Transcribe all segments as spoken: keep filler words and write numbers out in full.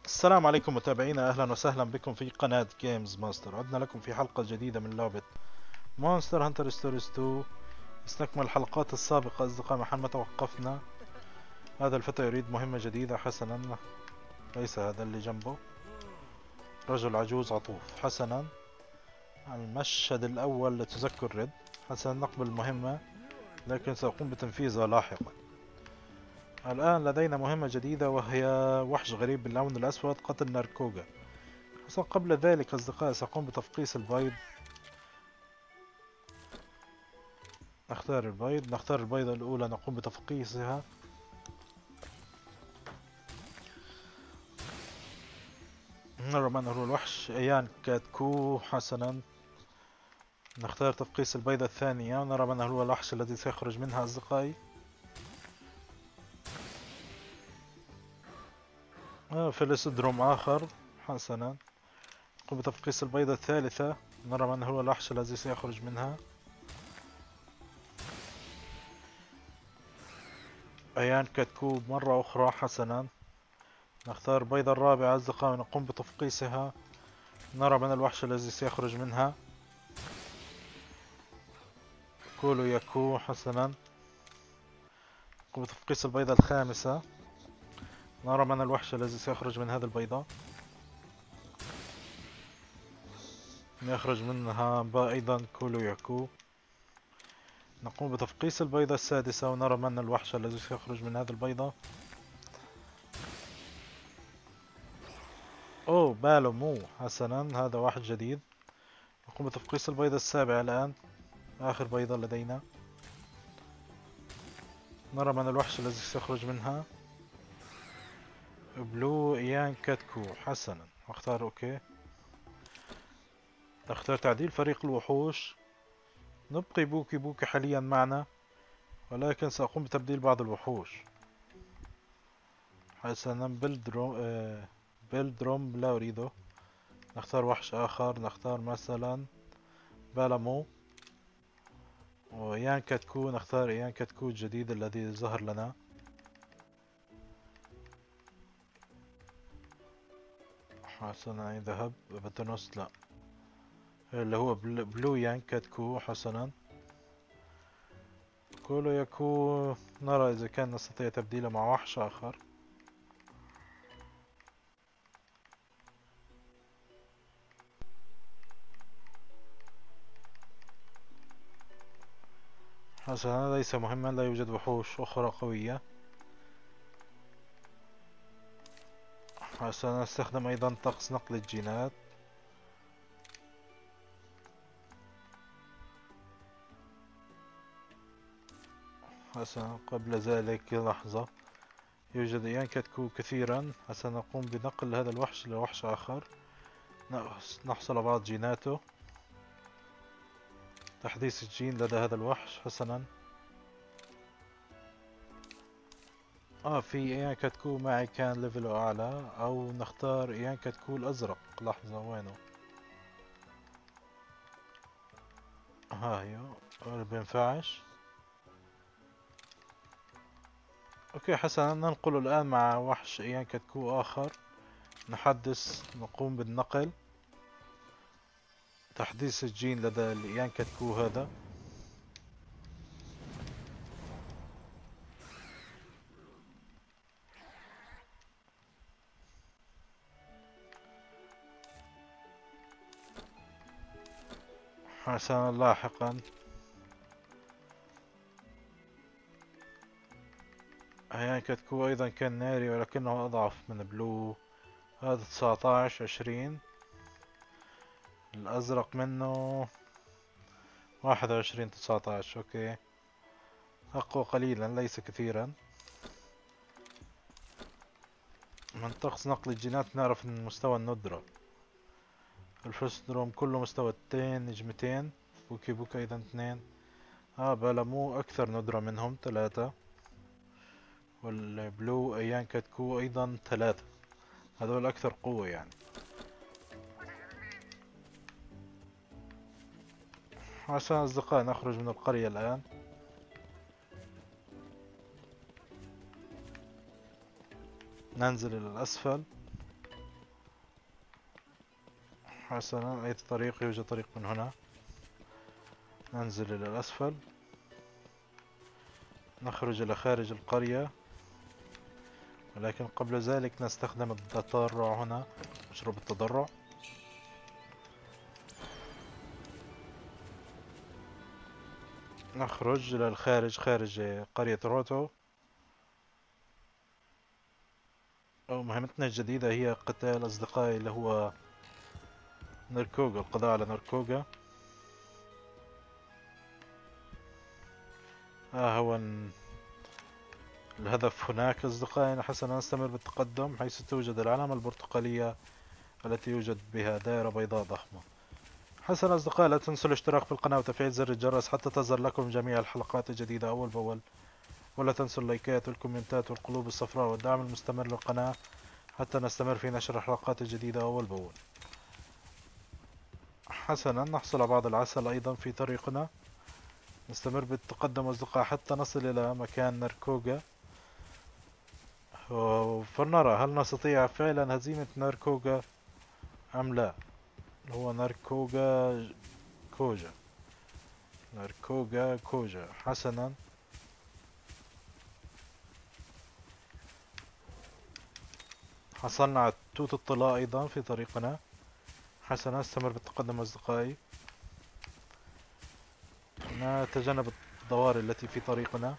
السلام عليكم متابعينا، اهلا وسهلا بكم في قناة جيمز ماستر. عدنا لكم في حلقة جديدة من لعبة مونستر هانتر ستوريز تو. نستكمل الحلقات السابقة أصدقاء محل ما توقفنا. هذا الفتى يريد مهمة جديدة. حسنا، ليس هذا اللي جنبه، رجل عجوز عطوف. حسنا، المشهد الأول لتذكر ريد. حسنا، نقبل المهمة لكن سأقوم بتنفيذها لاحقا. الآن لدينا مهمة جديدة وهي وحش غريب باللون الأسود قتل ناركوغا. حسنا، قبل ذلك أصدقائي سأقوم بتفقيس البيض. نختار البيض نختار البيضة الأولى، نقوم بتفقيسها. نرى من هو الوحش. أيان كاتكو. حسنا، نختار تفقيس البيضة الثانية ونرى من هو الوحش الذي سيخرج منها أصدقائي. آه فيلسدروم آخر. حسنا، نقوم بتفقيس البيضة الثالثة، نرى من هو الوحش الذي سيخرج منها. أيان كاتكو مرة أخرى. حسنا، نختار البيضة الرابعة أصدقائي ونقوم بتفقيسها، نرى من الوحش الذي سيخرج منها. كولو ياكو. حسنا، نقوم بتفقيس البيضة الخامسة، نرى من الوحش الذي سيخرج من هذه البيضة. يخرج منها أيضا كولو ياكو. نقوم بتفقيس البيضة السادسة ونرى من الوحش الذي سيخرج من هذه البيضة. أوه بالو مو. حسنا، هذا واحد جديد. نقوم بتفقيس البيضة السابعة الآن، آخر بيضة لدينا، نرى من الوحش الذي سيخرج منها. بلو إيان كاتكو. حسنا، اختار أوكي. اختار تعديل فريق الوحوش. نبقي بوكي بوكي حاليا معنا، ولكن سأقوم بتبديل بعض الوحوش. حسنا، بلدروم آه بلدروم لا أريده. نختار وحش آخر، نختار مثلا بالامو. ويان كاتكو، نختار يان كاتكو الجديد الذي ظهر لنا. حسنا، ذهب بتنوس لا، اللي هو بلو يان كاتكو. حسنا، كولو يكو، نرى إذا كان نستطيع تبديله مع وحش آخر. حسنا، ليس مهما، لا يوجد وحوش أخرى قوية. حسنا، نستخدم أيضا طقس نقل الجينات. حسنا، قبل ذلك لحظة، يوجد إيان كاتكو كثيرا. حسنا، نقوم بنقل هذا الوحش لوحش آخر، نحصل على بعض جيناته. تحديث الجين لدى هذا الوحش. حسنا، اه في ايان كاتكو معي كان ليفله اعلى، او نختار ايان كاتكو الازرق. لحظة، وينه؟ ها هي، ما بينفعش. اوكي حسنا، ننقل الان مع وحش ايان كاتكو اخر. نحدث، نقوم بالنقل، تحديث الجين لدى الايان كاتكو هذا. حسنا، لاحقا ايان كاتكو ايضا كان ناري ولكنه اضعف من بلو. هذا تسعتاش عشرين، الازرق منه واحد وعشرين تسعتاش. اوكي، اقوى قليلا ليس كثيرا. من طقس نقل الجينات نعرف ان مستوى الندرة الفستروم كله مستوى اتنين نجمتين. بوكي بوكي ايضا اثنين. اه بالامو اكثر ندرة منهم ثلاثة. والبلو ايان كاتكو ايضا ثلاثة. هذول اكثر قوة يعني. عشان اصدقائي نخرج من القرية الان. ننزل الى الاسفل. حسنا، أي طريق؟ يوجد طريق من هنا. ننزل إلى الأسفل، نخرج إلى خارج القرية، ولكن قبل ذلك نستخدم التضرع هنا، مشروب التضرع. نخرج إلى الخارج، خارج قرية روتو. ومهمتنا الجديدة هي قتال أصدقائي اللي هو نركوغا، القضاء على نركوغا. ها هو الهدف هناك أصدقائي. حسنا، نستمر بالتقدم حيث توجد العلامة البرتقالية التي يوجد بها دائرة بيضاء ضخمة. حسنا أصدقائي، لا تنسوا الاشتراك في القناة وتفعيل زر الجرس حتى تظهر لكم جميع الحلقات الجديدة أول بأول. ولا تنسوا اللايكات والكومنتات والقلوب الصفراء والدعم المستمر للقناة حتى نستمر في نشر الحلقات الجديدة أول بأول. حسنا، نحصل على بعض العسل أيضا في طريقنا. نستمر بالتقدم أصدقاء حتى نصل إلى مكان نركوغا، فلنرى هل نستطيع فعلا هزيمة نركوغا أم لا. هو نركوغا كوجا، نركوغا كوجا. حسنا، حصلنا على توت الطلاء أيضا في طريقنا. حسنا، استمر بالتقدم أصدقائي، نتجنب الضواري التي في طريقنا.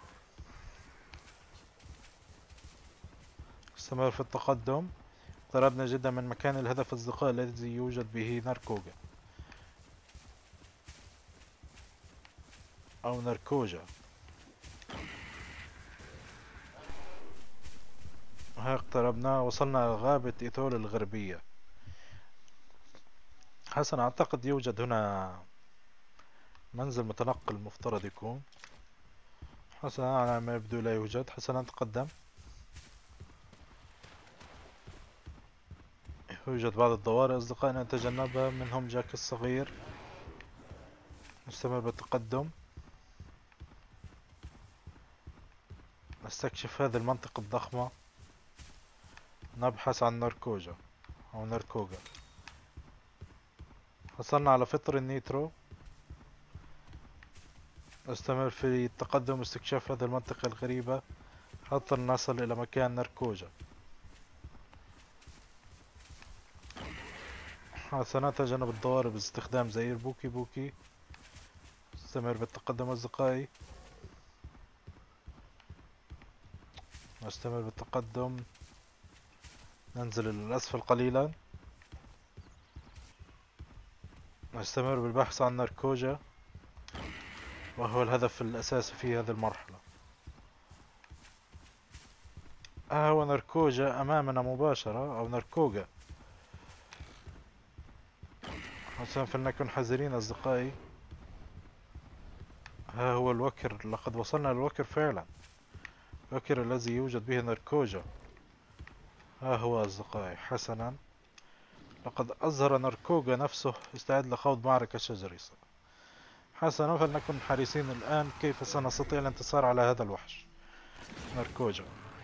استمر في التقدم، اقتربنا جدا من مكان الهدف أصدقائي الذي يوجد به نركوغا أو نركوجا. ها اقتربنا، وصلنا إلى غابة إيثول الغربية. حسنا، أعتقد يوجد هنا منزل متنقل المفترض يكون. حسنا، على ما يبدو لا يوجد. حسنا، نتقدم. يوجد بعض الضواري أصدقائنا نتجنبها، منهم جاك الصغير. نستمر بالتقدم، نستكشف هذه المنطقة الضخمة، نبحث عن نركوجا أو نركوغا. حصلنا على فطر النيترو. نستمر في التقدم واستكشاف هذه المنطقة الغريبة حتى نصل إلى مكان نركوجا. سنتجنب الضوارب باستخدام زئير بوكي بوكي. نستمر بالتقدم أصدقائي، نستمر بالتقدم، ننزل إلى الأسفل قليلا، نستمر بالبحث عن نركوجا وهو الهدف الأساسي في هذه المرحلة. ها هو نركوجا أمامنا مباشرة أو نركوغا. حسنا، فلنكن حذرين أصدقائي. ها هو الوكر، لقد وصلنا للوكر فعلا، الوكر الذي يوجد به نركوجا. ها هو أصدقائي. حسنا، لقد أظهر نركوغا نفسه استعد لخوض معركة شجرية. حسنا، فلنكن حريصين الآن كيف سنستطيع الانتصار على هذا الوحش نركوجا.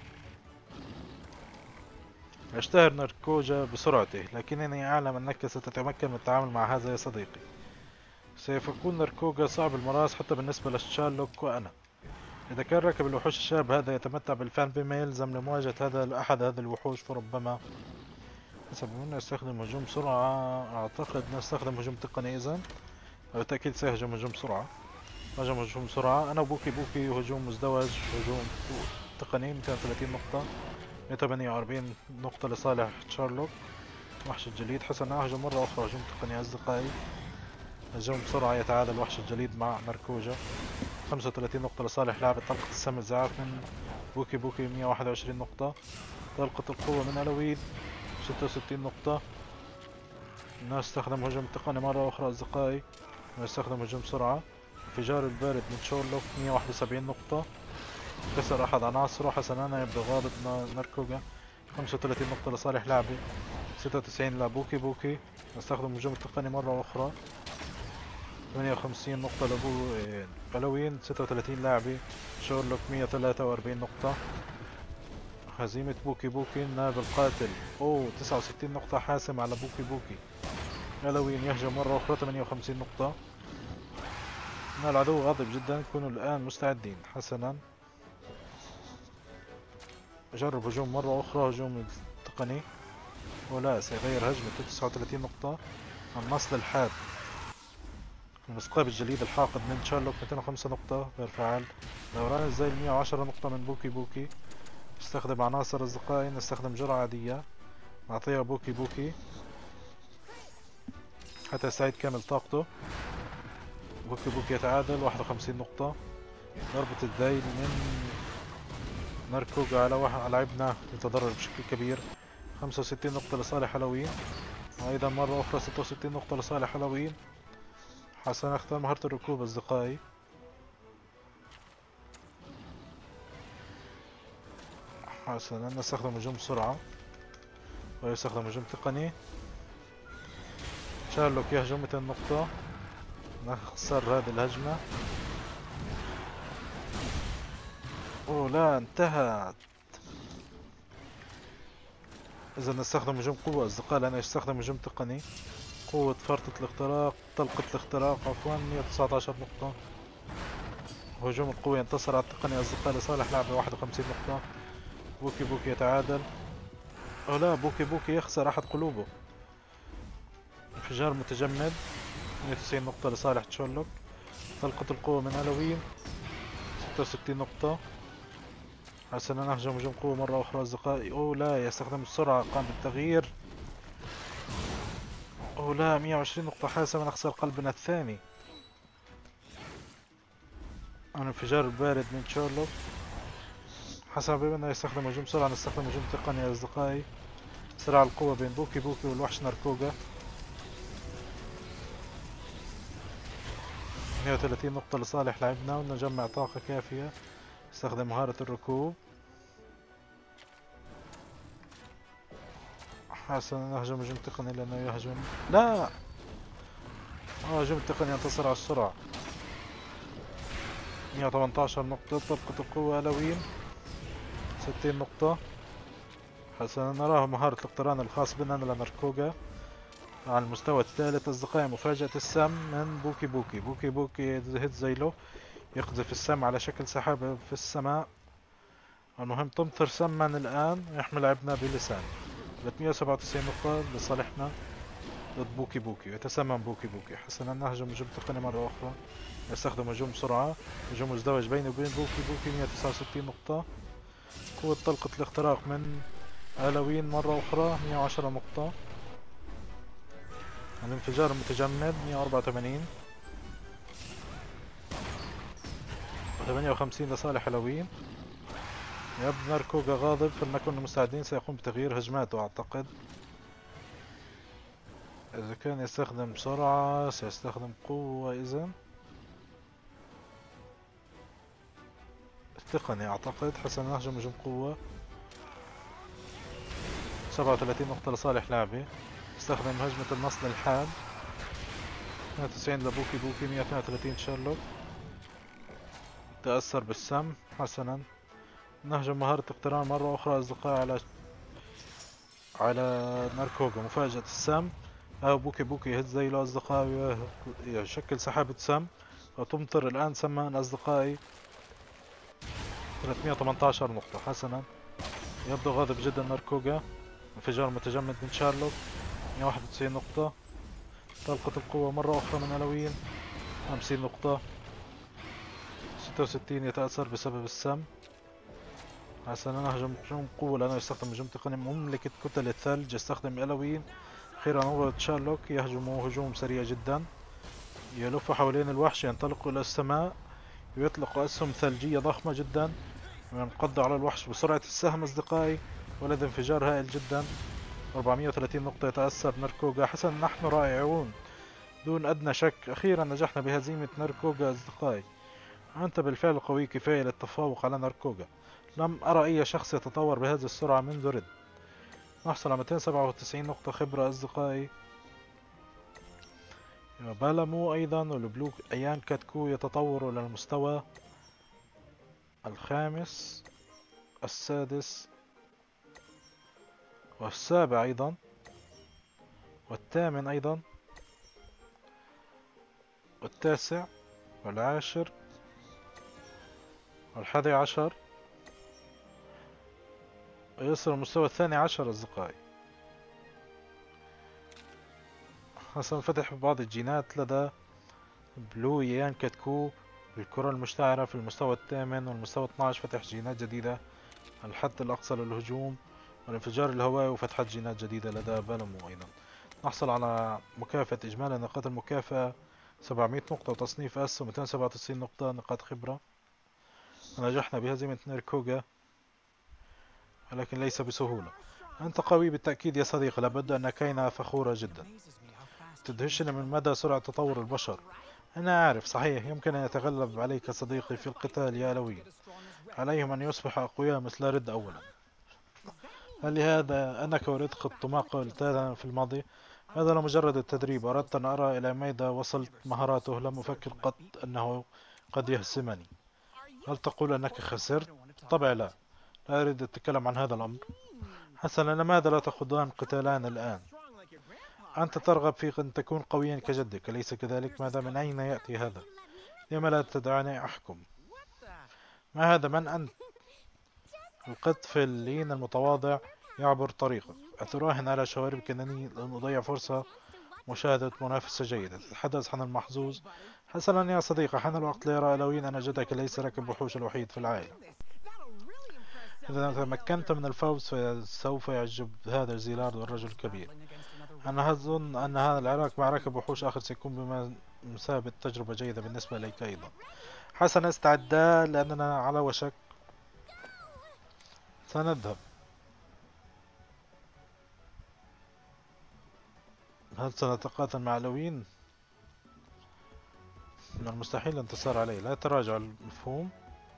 يشتهر نركوجا بسرعته، لكنني أعلم أنك ستتمكن من التعامل مع هذا يا صديقي. سوف يكون نركوغا صعب المراس حتى بالنسبة لشارلوك وأنا. إذا كان راكب الوحوش الشاب هذا يتمتع بالفان بما يلزم لمواجهة هذا أحد هذه الوحوش، فربما حسب منا يستخدم هجوم سرعة. أعتقد نستخدم هجوم تقني إذن، بالتأكيد سيهجم هجوم سرعة. هجم هجوم سرعة. أنا وبوكي بوكي هجوم مزدوج، هجوم تقني مئتين وثلاثين نقطة، مئة وثمانية وأربعين نقطة لصالح شارلوك وحش الجليد. حسنا، أهجم مرة أخرى هجوم تقني أصدقائي. هجوم بسرعة يتعادل الوحش الجليد مع نركوجا. خمسة وثلاثين نقطة لصالح لاعب طلقة السم الزعاف من بوكي بوكي. مئة وواحد وعشرين نقطة. طلقة القوة من ألويد. ستة وستين نقطة. نستخدم هجوم تقني مرة أخرى أصدقائي. نستخدم هجوم سرعة. انفجار البارد من شورلوك. مئة وواحد وسبعين نقطة. كسر أحد عناصره. حسنا، يبدو غابة نركوغا. خمسة وثلاثين نقطة لصالح لاعبي. ستة وتسعين لبوكي بوكي. نستخدم هجوم التقني مرة أخرى. ثمانية وخمسين نقطة لبو ألوين. ستة وثلاثين لاعبي. شورلوك مئة وثلاثة وأربعين نقطة. هزيمة بوكي بوكي النائب القاتل. أوه، تسعة وستين نقطة حاسم على بوكي بوكي. ألوين يهجم مرة أخرى ثمانية وخمسين نقطة. إن العدو غاضب جدا، كونوا الآن مستعدين. حسنا، جرب هجوم مرة أخرى، هجوم تقني، ولا سيغير هجمته. تسعة وثلاثين نقطة. النصل الحاد من اسقاط الجليد الحاقد من تشارلوك مئتين وخمسة نقطة غير فعال. دوران الزيل مئة وعشرة نقطة من بوكي بوكي. استخدم عناصر أصدقائي، نستخدم جرعة عادية نعطيها بوكي بوكي حتى يستعيد كامل طاقته. بوكي بوكي يتعادل واحد وخمسين نقطة. ضربة الذيل من ناركوغا على واحد لاعبنا يتضرر بشكل كبير. خمسة وستين نقطة لصالح هالوين، وأيضا مرة أخرى ستة وستين نقطة لصالح هالوين. حسنا، اختار مهارة الركوب أصدقائي. حسنا، نستخدم هجوم سرعة ويستخدم هجوم تقني. شارلوك يهجم مئتين نقطة، نخسر هذه الهجمة. اوه لا، انتهت. اذا نستخدم هجوم قوة اصدقائي، لأنه يستخدم هجوم تقني. قوة فرطة الاختراق، طلقة الاختراق عفوا، مئة وتسعة عشر نقطة. هجوم القوة ينتصر على التقني اصدقائي لصالح لاعب واحد وخمسين نقطة. بوكي بوكي يتعادل. او لا، بوكي بوكي يخسر احد قلوبه. انفجار متجمد، مئة وتسعين نقطة لصالح تشارلوك. طلقة القوة من هالوين، ستة وستين نقطة. حسنا، نهجم هجوم قوة مرة أخرى أصدقائي. أوه لا، يستخدم السرعة، قام بالتغيير. أوه لا، مئة وعشرين نقطة حاسمة، نخسر قلبنا الثاني. الانفجار البارد من تشارلوك. حسنا، بما أنه يستخدم هجوم سرعة نستخدم هجوم تقني يا أصدقائي. صراع القوة بين بوكي بوكي والوحش ناركوغا. مئة وثلاثين نقطة لصالح لاعبنا، ونجمع طاقة كافية. استخدم مهارة الركوب. حسنا، نهجم هجوم تقني لأنه يهجم. لا، اه هجوم التقني ينتصر على السرعة. مئة وثمانية عشر نقطة. طلقة القوة ألوين، ستين نقطة. حسنا، نراه مهارة الاقتران الخاص بنا لناركوغا على المستوى الثالث أصدقائي. مفاجأة السم من بوكي بوكي. بوكي بوكي هيت زيلو، يقذف السم على شكل سحابة في السماء. المهم تمطر سما الآن، يحمل لاعبنا بلسان. ثلاثمئة وسبعة وتسعين نقطة لصالحنا ضد بوكي بوكي. يتسمم بوكي بوكي. حسنا، نهجم هجوم تقني مرة أخرى، نستخدم هجوم سرعة، هجوم مزدوج بيني وبين بوكي بوكي. مئة وتسعة وستين نقطة. قوة طلقة الاختراق من هالوين مرة أخرى، مئة وعشرة نقطة. الانفجار المتجمد مئة وأربعة وثمانين. ثمانية وخمسين لصالح هالوين. يبدو ناركوغا غاضب، فلنكن مستعدين. سيقوم بتغيير هجماته أعتقد. إذا كان يستخدم سرعة سيستخدم قوة. إذن تقني أعتقد. حسنا، نهجم هجوم قوة. سبعة وثلاثين نقطة لصالح لاعبي. استخدم هجمة النصل الحاد. اثنين وتسعين لبوكي بوكي، مئة واثنين وثلاثين شارلوك. تأثر بالسم. حسنا، نهجم مهارة اقتران مرة أخرى أصدقائي على على ناركوغا. مفاجأة السم. أو بوكي بوكي يهز زيلو أصدقائي، يشكل سحابة سم وتمطر الآن سما أصدقائي. ثلاثمئة وثمانية عشر نقطة. حسنا، يبدو غاضب جدا ناركوغا. انفجار متجمد من شارلوك، مئة وواحد وتسعين نقطة. طلقة القوة مرة أخرى من هالوين، خمسين نقطة. ستة وستين يتأثر بسبب السم. حسنا، نهجم هجوم قوة لأنه يستخدم هجوم تقني مملكة كتل الثلج. يستخدم ألوين. أخيرا هو تشارلوك يهجم هجوم سريع جدا، يلف حوالين الوحش، ينطلق إلى السماء، ويطلق أسهم ثلجية ضخمة جدا وينقض على الوحش بسرعة السهم أصدقائي. ولد انفجار هائل جدا. أربعمئة وثلاثين نقطة. يتأثر ناركوغا. حسنا، نحن رائعون دون أدنى شك. أخيرا نجحنا بهزيمة ناركوغا أصدقائي. أنت بالفعل قوي كفاية للتفوق على ناركوغا. لم أرى أي شخص يتطور بهذه السرعة منذ رد. نحصل على مئتين وسبعة وتسعين نقطة خبرة أصدقائي. بالامو أيضا والبلوك أيان كاتكو يتطور إلى المستوى الخامس، السادس، والسابع أيضا، والثامن أيضا. والتاسع والعاشر والحادي عشر، ويصل المستوى الثاني عشر أصدقائي. حسن فتح بعض الجينات لدى بلو يان كاتكو. الكرة المشتعرة في المستوى الثامن والمستوى اثني عشر فتح جينات جديدة. الحد الأقصى للهجوم والانفجار الهوائي وفتحت جينات جديدة لدى بالمو. أيضا نحصل على مكافأة إجمالي نقاط المكافأة سبعمائة نقطة وتصنيف اس ومئتين وسبعة وتسعين نقطة نقاط خبرة. نجحنا بهزيمة نيركوغا ولكن ليس بسهولة. أنت قوي بالتأكيد يا صديقي، لابد أن كاينة فخورة جدا. تدهشني من مدى سرعة تطور البشر. أنا أعرف صحيح يمكن أن يتغلب عليك صديقي في القتال يا ألوي. عليهم أن يصبحوا أقوياء مثل رد أولا. هل لهذا أنك أردت ما قلتها في الماضي؟ هذا لمجرد التدريب. أردت أن أرى إلى مدى وصلت مهاراته. لم أفكر قط أنه قد يهزمني. هل تقول أنك خسرت؟ طبعا لا. لا أريد التكلم عن هذا الأمر. حسنا، لماذا لا تخوضان قتالان الآن؟ أنت ترغب في أن تكون قويا كجدك، أليس كذلك؟ ماذا من أين يأتي هذا؟ لما لا تدعني أحكم؟ ما هذا؟ من أنت؟ القط اللين المتواضع يعبر طريقك. أتراهن على شواربك أنني لن أضيع فرصة مشاهدة منافسة جيدة. تتحدث عن المحظوظ. حسنا يا صديقي، حان الوقت ليرى ألوين أن جدك ليس راكب وحوش الوحيد في العائلة. إذا تمكنت من الفوز فسوف يعجب هذا الزيلارد والرجل الكبير. أنا أظن أن هذا العراك مع راكب وحوش آخر سيكون بمثابة تجربة جيدة بالنسبة إليك أيضا. حسنا، استعدا لأننا على وشك سنذهب. هل سنتقاتل مع ألوين؟ من المستحيل الانتصار عليه. لا تراجع. المفهوم.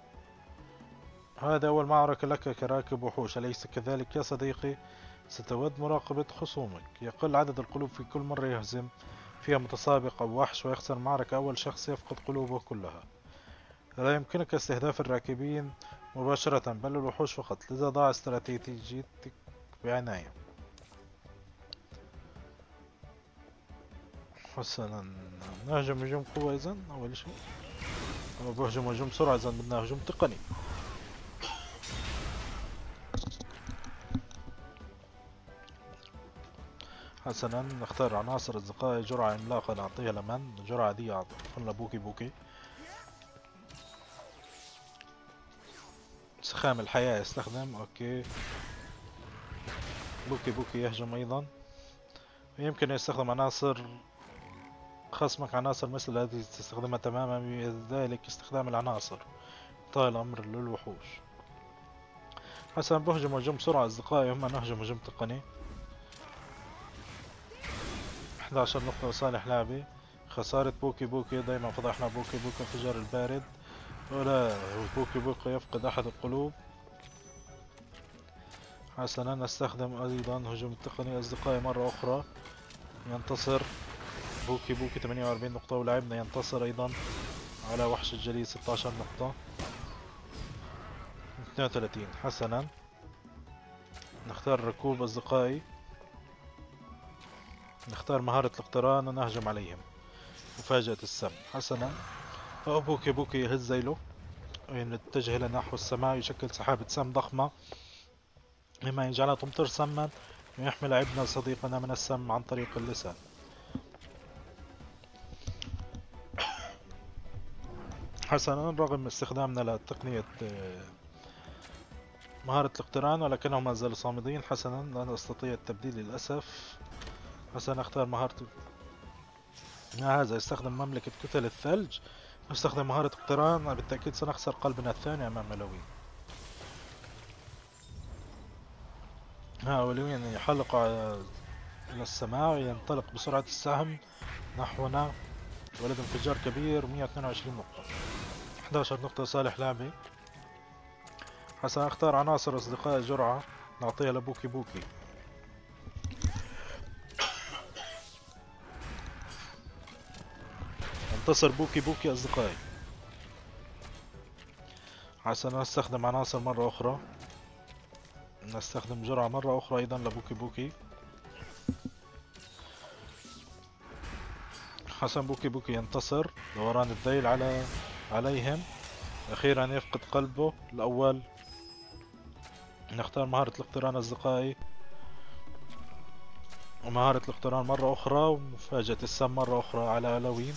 هذا أول معركة لك كراكب وحوش، أليس كذلك يا صديقي؟ ستود مراقبة خصومك. يقل عدد القلوب في كل مرة يهزم فيها متسابق أو وحش، ويخسر معركة أول شخص يفقد قلوبه كلها. لا يمكنك استهداف الراكبين مباشرة بل الوحوش فقط، لذا ضع استراتيجيتك بعناية. حسنا، نهجم هجوم قوة إذن أول شيء. أو بهجم هجوم سرعة إذن بدنا هجوم تقني. حسنا، نختار عناصر أصدقائي. جرعة عملاقة نعطيها لمن؟ جرعة دي أعطيها بوكي بوكي. سخام الحياة يستخدم. أوكي. بوكي بوكي يهجم أيضا. يمكن يستخدم عناصر خصمك، عناصر مثل هذه تستخدمها تماما. بذلك استخدام العناصر طال الأمر للوحوش. حسنا، بهجم هجوم سرعة أصدقائي. هم نهجم هجوم تقني. إحدى عشر نقطة لصالح لاعبي. خسارة بوكي بوكي. دايما فضحنا بوكي بوكي انفجار البارد. ولا بوكي بوكي يفقد أحد القلوب. حسنا، نستخدم أيضا هجوم التقني أصدقائي مرة أخرى. ينتصر بوكي بوكي ثمانية وأربعين نقطة، ولاعبنا ينتصر أيضا على وحش الجليد ستة عشر نقطة. اثنين وثلاثين. حسنا، نختار ركوب أصدقائي. نختار مهارة الاقتران ونهجم عليهم. مفاجأة السم. حسنا، بوكي بوكي يهز ذيله ويتجه إلى نحو السماء. يشكل سحابة سم ضخمة مما يجعلها تمطر سما ويحمي لاعبنا صديقنا من السم عن طريق اللسان. حسنا، رغم استخدامنا لتقنية مهارة الاقتران ولكنهم ما زالوا صامدين. حسنا، لا نستطيع التبديل للأسف. حسنا، اختار مهارة. ما هذا؟ يستخدم مملكة كتل الثلج. نستخدم مهارة اقتران. بالتأكيد سنخسر قلبنا الثاني أمام ألوين. ألوين يحلق إلى السماء وينطلق بسرعة السهم نحونا. ولد انفجار كبير. مئة واثنين وعشرين نقطة. إحدى عشر نقطة لصالح لاعبي. حسنا، اختار عناصر أصدقاء. جرعة نعطيها لبوكي بوكي. انتصر بوكي بوكي أصدقائي. حسنا، نستخدم عناصر مرة أخرى. نستخدم جرعة مرة أخرى أيضا لبوكي بوكي. حسن بوكي بوكي ينتصر. دوران الذيل على عليهم. أخيرا يفقد قلبه الأول. نختار مهارة الاقتران أصدقائي، ومهارة الاقتران مرة أخرى، ومفاجأة السم مرة أخرى على هالوين.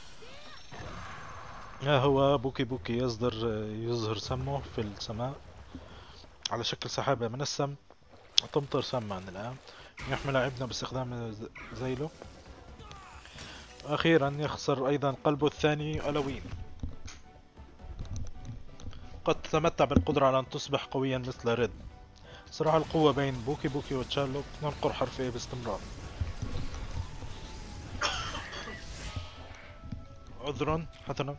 ها هو بوكي بوكي يصدر يظهر سمه في السماء على شكل سحابة من السم، تمطر سما الآن. يحمل لاعبنا باستخدام زيله. أخيرا يخسر أيضا قلبه الثاني ألوين. قد تتمتع بالقدرة على أن تصبح قويا مثل ريد. صراع القوة بين بوكي بوكي وتشارلوك. ننقر حرف A باستمرار. عذرا حسنا.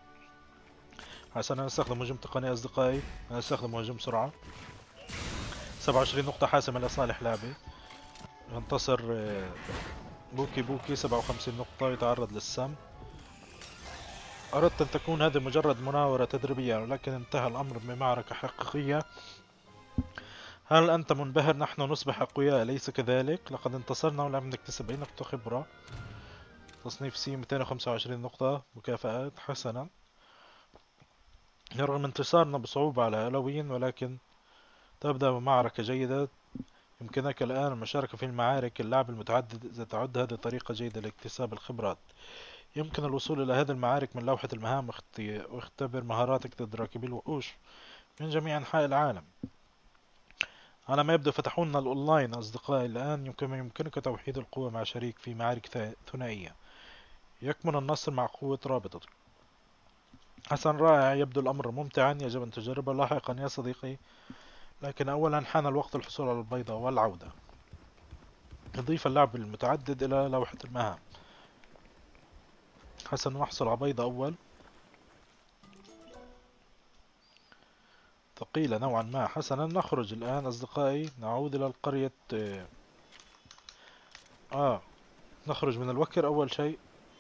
حسنا نستخدم هجوم تقني أصدقائي. نستخدم هجوم سرعة. سبعة وعشرين نقطة حاسمة لصالح لاعبي. ينتصر بوكي بوكي. سبعة وخمسين نقطة يتعرض للسم. أردت أن تكون هذه مجرد مناورة تدريبية، ولكن انتهى الأمر بمعركة حقيقية. هل أنت منبهر؟ نحن نصبح أقوياء أليس كذلك؟ لقد انتصرنا ولم نكتسب أي نقطة خبرة. تصنيف سي مئتين وخمسة وعشرين نقطة مكافآت. حسنا. رغم انتصارنا بصعوبة على هالوين، ولكن تبدأ بمعركة جيدة. يمكنك الآن المشاركة في المعارك اللعب المتعدد إذا تعد هذه طريقة جيدة لاكتساب الخبرات. يمكن الوصول إلى هذه المعارك من لوحة المهام واختبر مهاراتك ضد راكبي الوحوش من جميع أنحاء العالم. على ما يبدو فتحوا لنا الأونلاين أصدقائي الآن. يمكن يمكنك توحيد القوة مع شريك في معارك ثنائية. يكمن النصر مع قوة رابطتك. حسن رائع. يبدو الأمر ممتعا. يجب أن تجربه لاحقا يا صديقي، لكن أولا حان الوقت الحصول على البيضة والعودة. نضيف اللعب المتعدد إلى لوحة المهام. حسن نحصل على بيضة أول. ثقيلة نوعا ما. حسنا نخرج الآن أصدقائي. نعود إلى القرية. آه نخرج من الوكر أول شيء.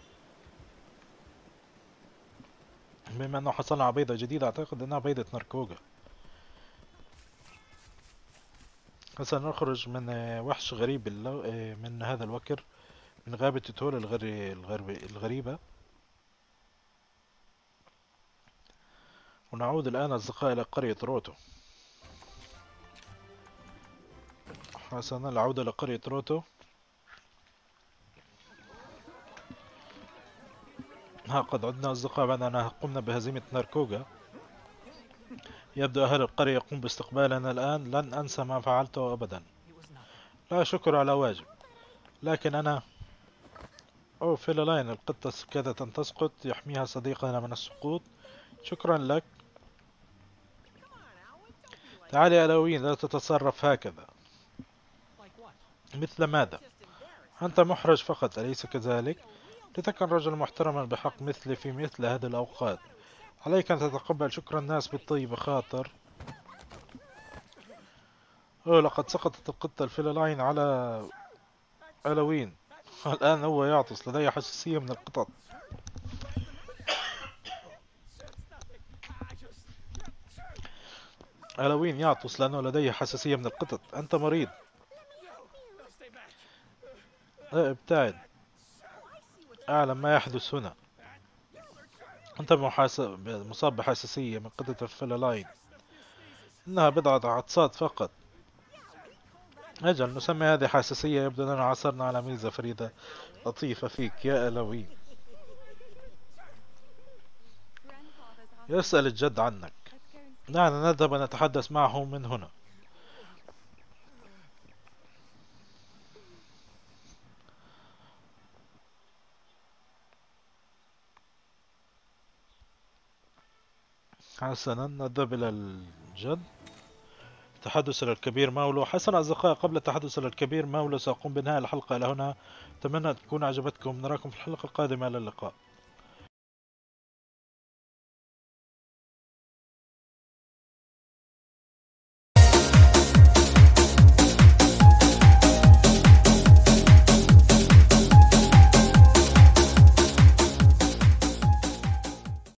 بما أنه حصلنا على بيضة جديدة، أعتقد أنها بيضة ناركوغا. هسا نخرج من وحش غريب اللو... من هذا الوكر، من غابة تول الغري... الغرب... الغريبة. ونعود الآن أصدقائي إلى قرية روتو. حسنا العودة إلى قرية روتو. ها قد عدنا أصدقاء بعد أن قمنا بهزيمة ناركوغا. يبدو أهل القرية يقوم باستقبالنا الآن. لن أنسى ما فعلته أبدا. لا شكر على واجب. لكن أنا أوه فيلولاين القطة كادت أن تسقط. يحميها صديقنا من السقوط. شكرا لك. تعال يا ألوين، لا تتصرف هكذا. مثل ماذا؟ أنت محرج فقط أليس كذلك؟ لتكن رجل محترما بحق مثلي في مثل هذه الأوقات. عليك أن تتقبل شكر الناس بالطيب خاطر. أوه لقد سقطت القطة الفيلولاين على ألوين. الآن هو يعطس. لدي حساسية من القطط. ألوين يعطس لأنه لديه حساسية من القطط. أنت مريض. لا ابتعد. أعلم ما يحدث هنا. أنت مصاب بحساسية من قطة الفيلولاين. إنها بضعة عطسات فقط. أجل نسمي هذه حساسية. يبدو أننا عثرنا على ميزة فريدة لطيفة فيك يا ألوين. يسأل الجد عنك. دعنا نذهب ونتحدث معه من هنا. حسنا نذهب إلى الجد. التحدث إلى الكبير ماولو. حسنا أصدقائي، قبل التحدث إلى الكبير ماولو سأقوم بإنهاء الحلقة إلى هنا. أتمنى أن تكون أعجبتكم. نراكم في الحلقة القادمة. إلى اللقاء.